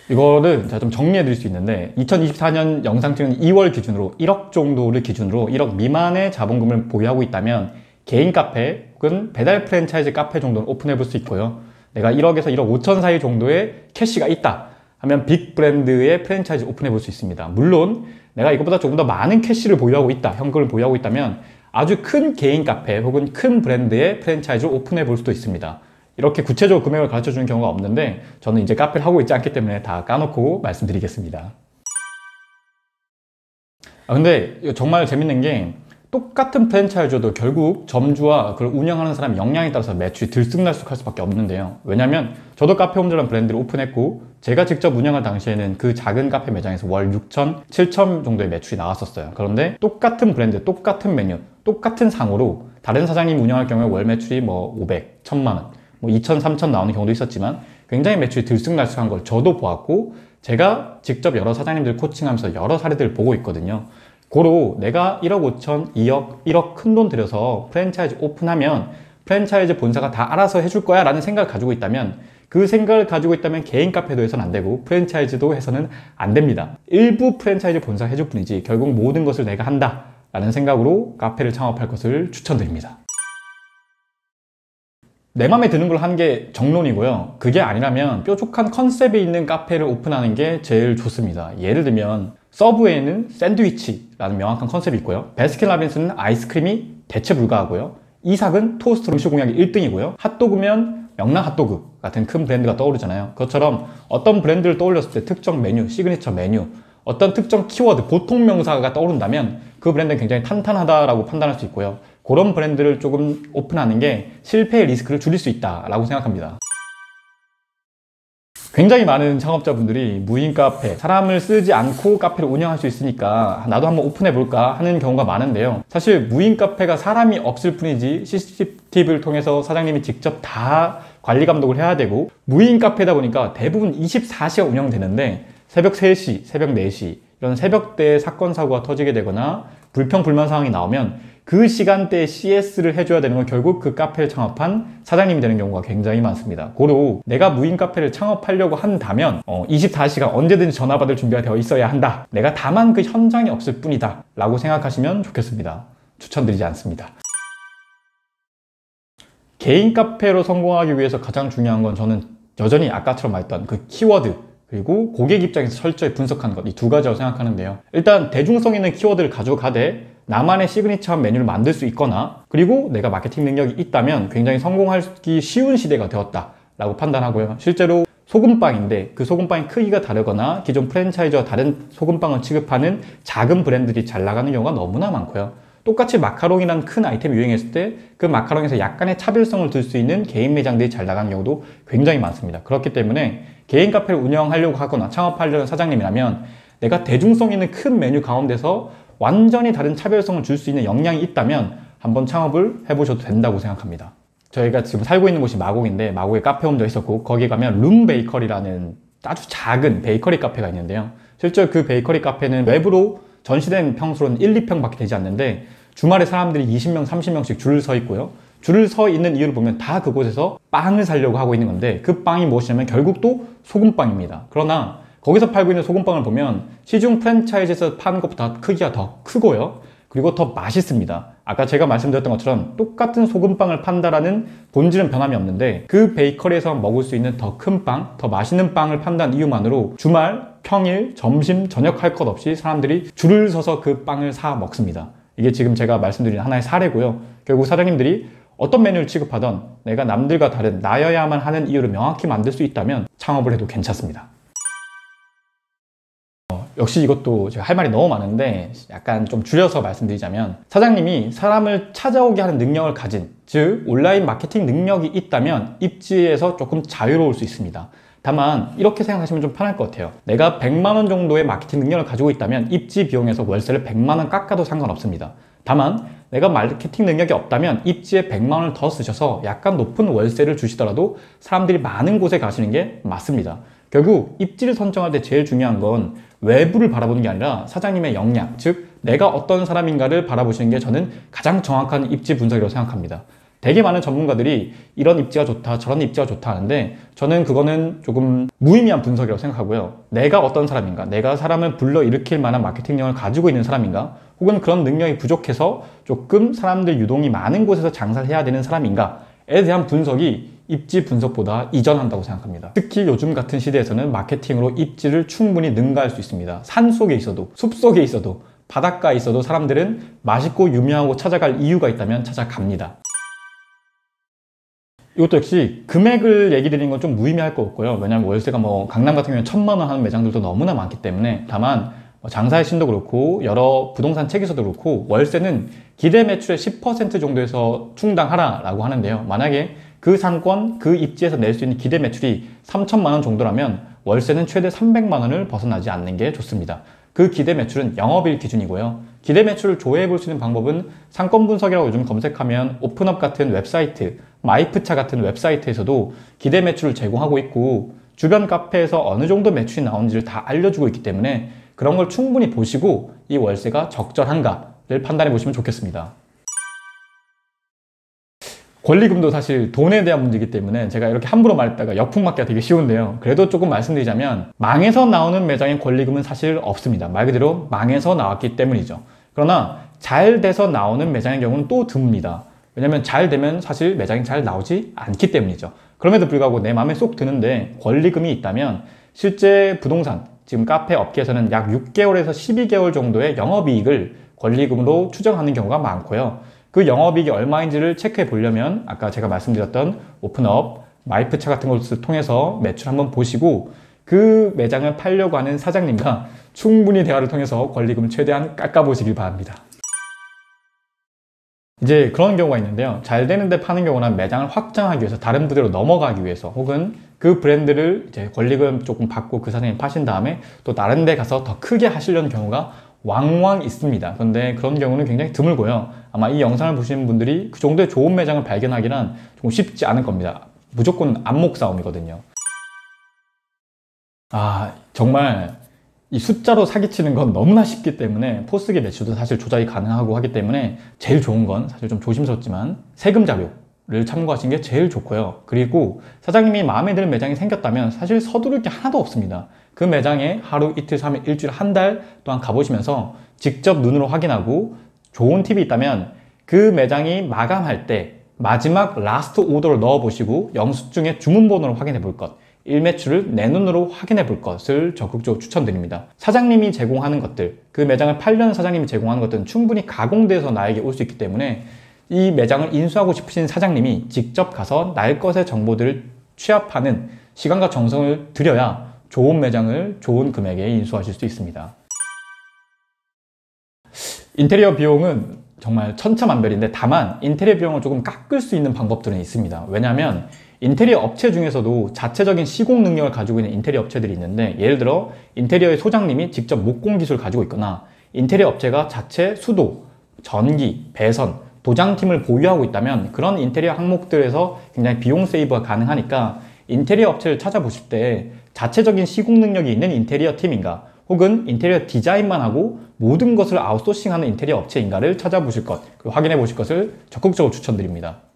이거를 제가 좀 정리해 드릴 수 있는데 2024년 영상 찍는 2월 기준으로 1억 정도를 기준으로 1억 미만의 자본금을 보유하고 있다면 개인 카페 혹은 배달 프랜차이즈 카페 정도는 오픈해 볼 수 있고요. 내가 1억에서 1억 5천 사이 정도의 캐시가 있다 하면 빅 브랜드의 프랜차이즈 오픈해 볼 수 있습니다. 물론 내가 이것보다 조금 더 많은 캐시를 보유하고 있다, 현금을 보유하고 있다면 아주 큰 개인 카페 혹은 큰 브랜드의 프랜차이즈를 오픈해 볼 수도 있습니다. 이렇게 구체적으로 금액을 가르쳐 주는 경우가 없는데 저는 이제 카페를 하고 있지 않기 때문에 다 까놓고 말씀드리겠습니다. 근데 정말 재밌는 게 똑같은 프랜차이즈도 결국 점주와 그걸 운영하는 사람의 역량에 따라서 매출이 들쑥날쑥할 수밖에 없는데요. 왜냐면 저도 카페홈즈라는 브랜드를 오픈했고 제가 직접 운영할 당시에는 그 작은 카페 매장에서 월 6천, 7천 정도의 매출이 나왔었어요. 그런데 똑같은 브랜드, 똑같은 메뉴, 똑같은 상호로 다른 사장님이 운영할 경우에 월 매출이 뭐 500, 1000만 원, 뭐 2천, 3천 나오는 경우도 있었지만 굉장히 매출이 들쑥날쑥한 걸 저도 보았고 제가 직접 여러 사장님들 코칭하면서 여러 사례들을 보고 있거든요. 고로 내가 1억 5천, 2억, 1억 큰 돈 들여서 프랜차이즈 오픈하면 프랜차이즈 본사가 다 알아서 해줄 거야 라는 생각을 가지고 있다면 그 생각을 가지고 있다면 개인 카페도 해서는 안 되고 프랜차이즈도 해서는 안 됩니다. 일부 프랜차이즈 본사가 해줄 뿐이지 결국 모든 것을 내가 한다 라는 생각으로 카페를 창업할 것을 추천드립니다. 내 맘에 드는 걸 하는 게 정론이고요. 그게 아니라면 뾰족한 컨셉이 있는 카페를 오픈하는 게 제일 좋습니다. 예를 들면 서브웨이는 샌드위치라는 명확한 컨셉이 있고요. 바스킨라빈스는 아이스크림이 대체 불가하고요. 이삭은 토스트 음식 공약이 1등이고요. 핫도그면 명랑 핫도그 같은 큰 브랜드가 떠오르잖아요. 그것처럼 어떤 브랜드를 떠올렸을 때 특정 메뉴, 시그니처 메뉴, 어떤 특정 키워드, 보통 명사가 떠오른다면 그 브랜드는 굉장히 탄탄하다라고 판단할 수 있고요. 그런 브랜드를 조금 오픈하는 게 실패의 리스크를 줄일 수 있다라고 생각합니다. 굉장히 많은 창업자분들이 무인 카페, 사람을 쓰지 않고 카페를 운영할 수 있으니까 나도 한번 오픈해 볼까 하는 경우가 많은데요. 사실 무인 카페가 사람이 없을 뿐이지 CCTV를 통해서 사장님이 직접 다 관리 감독을 해야 되고 무인 카페다 보니까 대부분 24시간 운영되는데 새벽 3시, 새벽 4시 이런 새벽대에 사건 사고가 터지게 되거나 불평 불만 상황이 나오면 그 시간대에 CS를 해줘야 되는 건 결국 그 카페를 창업한 사장님이 되는 경우가 굉장히 많습니다. 고로 내가 무인 카페를 창업하려고 한다면 24시간 언제든지 전화받을 준비가 되어 있어야 한다. 내가 다만 그 현장에 없을 뿐이다 라고 생각하시면 좋겠습니다. 추천드리지 않습니다. 개인 카페로 성공하기 위해서 가장 중요한 건 저는 여전히 아까처럼 말했던 그 키워드 그리고 고객 입장에서 철저히 분석하는 것, 이 두 가지라고 생각하는데요. 일단 대중성 있는 키워드를 가져가되 나만의 시그니처한 메뉴를 만들 수 있거나 그리고 내가 마케팅 능력이 있다면 굉장히 성공하기 쉬운 시대가 되었다 라고 판단하고요. 실제로 소금빵인데 그 소금빵의 크기가 다르거나 기존 프랜차이즈와 다른 소금빵을 취급하는 작은 브랜드들이 잘 나가는 경우가 너무나 많고요. 똑같이 마카롱이라는 큰 아이템이 유행했을 때 그 마카롱에서 약간의 차별성을 둘 수 있는 개인 매장들이 잘 나가는 경우도 굉장히 많습니다. 그렇기 때문에 개인 카페를 운영하려고 하거나 창업하려는 사장님이라면 내가 대중성 있는 큰 메뉴 가운데서 완전히 다른 차별성을 줄 수 있는 역량이 있다면 한번 창업을 해보셔도 된다고 생각합니다. 저희가 지금 살고 있는 곳이 마곡인데 마곡에 카페홈도 있었고 거기 가면 룸 베이커리라는 아주 작은 베이커리 카페가 있는데요. 실제로 그 베이커리 카페는 외부로 전시된 평수로는 1, 2평 밖에 되지 않는데 주말에 사람들이 20명, 30명씩 줄을 서 있고요. 줄을 서 있는 이유를 보면 다 그곳에서 빵을 사려고 하고 있는 건데 그 빵이 무엇이냐면 결국 또 소금빵입니다. 그러나 거기서 팔고 있는 소금빵을 보면 시중 프랜차이즈에서 파는 것보다 크기가 더 크고요. 그리고 더 맛있습니다. 아까 제가 말씀드렸던 것처럼 똑같은 소금빵을 판다라는 본질은 변함이 없는데 그 베이커리에서 먹을 수 있는 더 큰 빵, 더 맛있는 빵을 판다는 이유만으로 주말, 평일, 점심, 저녁 할 것 없이 사람들이 줄을 서서 그 빵을 사 먹습니다. 이게 지금 제가 말씀드린 하나의 사례고요. 결국 사장님들이 어떤 메뉴를 취급하던 내가 남들과 다른 나여야만 하는 이유를 명확히 만들 수 있다면 창업을 해도 괜찮습니다. 역시 이것도 제가 할 말이 너무 많은데 약간 좀 줄여서 말씀드리자면 사장님이 사람을 찾아오게 하는 능력을 가진 즉 온라인 마케팅 능력이 있다면 입지에서 조금 자유로울 수 있습니다. 다만 이렇게 생각하시면 좀 편할 것 같아요. 내가 100만 원 정도의 마케팅 능력을 가지고 있다면 입지 비용에서 월세를 100만 원 깎아도 상관없습니다. 다만 내가 마케팅 능력이 없다면 입지에 100만 원을 더 쓰셔서 약간 높은 월세를 주시더라도 사람들이 많은 곳에 가시는 게 맞습니다. 결국 입지를 선정할 때 제일 중요한 건 외부를 바라보는 게 아니라 사장님의 역량, 즉 내가 어떤 사람인가를 바라보시는 게 저는 가장 정확한 입지 분석이라고 생각합니다. 되게 많은 전문가들이 이런 입지가 좋다, 저런 입지가 좋다 하는데 저는 그거는 조금 무의미한 분석이라고 생각하고요. 내가 어떤 사람인가, 내가 사람을 불러일으킬 만한 마케팅력을 가지고 있는 사람인가, 혹은 그런 능력이 부족해서 조금 사람들 유동이 많은 곳에서 장사를 해야 되는 사람인가에 대한 분석이 입지 분석보다 이전한다고 생각합니다. 특히 요즘 같은 시대에서는 마케팅으로 입지를 충분히 능가할 수 있습니다. 산 속에 있어도, 숲 속에 있어도, 바닷가에 있어도 사람들은 맛있고 유명하고 찾아갈 이유가 있다면 찾아갑니다. 이것도 역시 금액을 얘기 드리는 건 좀 무의미할 것 같고요. 왜냐하면 월세가 뭐 강남 같은 경우에 1,000만 원 하는 매장들도 너무나 많기 때문에, 다만 장사의 신도 그렇고 여러 부동산 책에서도 그렇고 월세는 기대 매출의 10% 정도에서 충당하라라고 하는데요. 만약에 그 상권, 그 입지에서 낼 수 있는 기대 매출이 3,000만 원 정도라면 월세는 최대 300만 원을 벗어나지 않는 게 좋습니다. 그 기대 매출은 영업일 기준이고요. 기대 매출을 조회해 볼 수 있는 방법은 상권 분석이라고 요즘 검색하면 오픈업 같은 웹사이트, 마이프차 같은 웹사이트에서도 기대 매출을 제공하고 있고 주변 카페에서 어느 정도 매출이 나오는지를 다 알려주고 있기 때문에 그런 걸 충분히 보시고 이 월세가 적절한가를 판단해 보시면 좋겠습니다. 권리금도 사실 돈에 대한 문제이기 때문에 제가 이렇게 함부로 말했다가 역풍맞기가 되게 쉬운데요. 그래도 조금 말씀드리자면 망해서 나오는 매장의 권리금은 사실 없습니다. 말 그대로 망해서 나왔기 때문이죠. 그러나 잘 돼서 나오는 매장의 경우는 또 드뭅니다. 왜냐면 잘 되면 사실 매장이 잘 나오지 않기 때문이죠. 그럼에도 불구하고 내 마음에 쏙 드는데 권리금이 있다면 실제 부동산, 지금 카페 업계에서는 약 6개월에서 12개월 정도의 영업이익을 권리금으로 추정하는 경우가 많고요. 그 영업이익이 얼마인지를 체크해 보려면 아까 제가 말씀드렸던 오픈업, 마이프차 같은 것을 통해서 매출 한번 보시고 그 매장을 팔려고 하는 사장님과 충분히 대화를 통해서 권리금을 최대한 깎아보시길 바랍니다. 이제 그런 경우가 있는데요. 잘 되는데 파는 경우는 매장을 확장하기 위해서 다른 부대로 넘어가기 위해서 혹은 그 브랜드를 이제 권리금 조금 받고 그 사장님이 파신 다음에 또 다른 데 가서 더 크게 하시려는 경우가 왕왕 있습니다. 그런데 그런 경우는 굉장히 드물고요. 아마 이 영상을 보시는 분들이 그 정도의 좋은 매장을 발견하기란 조금 쉽지 않을 겁니다. 무조건 안목 싸움이거든요. 정말 이 숫자로 사기치는 건 너무나 쉽기 때문에 포스기 매출도 사실 조작이 가능하고 하기 때문에 제일 좋은 건 사실 좀 조심스럽지만 세금 자료를 참고하시는 게 제일 좋고요. 그리고 사장님이 마음에 드는 매장이 생겼다면 사실 서두를 게 하나도 없습니다. 그 매장에 하루, 이틀, 3일, 일주일, 한 달 동안 가보시면서 직접 눈으로 확인하고 좋은 팁이 있다면 그 매장이 마감할 때 마지막 라스트 오더를 넣어보시고 영수증의 주문번호를 확인해 볼 것, 일매출을 내 눈으로 확인해 볼 것을 적극적으로 추천드립니다. 사장님이 제공하는 것들, 그 매장을 팔려는 사장님이 제공하는 것들은 충분히 가공돼서 나에게 올 수 있기 때문에 이 매장을 인수하고 싶으신 사장님이 직접 가서 날 것의 정보들을 취합하는 시간과 정성을 들여야 좋은 매장을 좋은 금액에 인수하실 수 있습니다. 인테리어 비용은 정말 천차만별인데 다만 인테리어 비용을 조금 깎을 수 있는 방법들은 있습니다. 왜냐하면 인테리어 업체 중에서도 자체적인 시공 능력을 가지고 있는 인테리어 업체들이 있는데 예를 들어 인테리어의 소장님이 직접 목공 기술을 가지고 있거나 인테리어 업체가 자체 수도, 전기, 배선, 도장팀을 보유하고 있다면 그런 인테리어 항목들에서 굉장히 비용 세이브가 가능하니까 인테리어 업체를 찾아보실 때 자체적인 시공 능력이 있는 인테리어 팀인가 혹은 인테리어 디자인만 하고 모든 것을 아웃소싱하는 인테리어 업체인가를 찾아보실 것, 그리고 확인해 보실 것을 적극적으로 추천드립니다.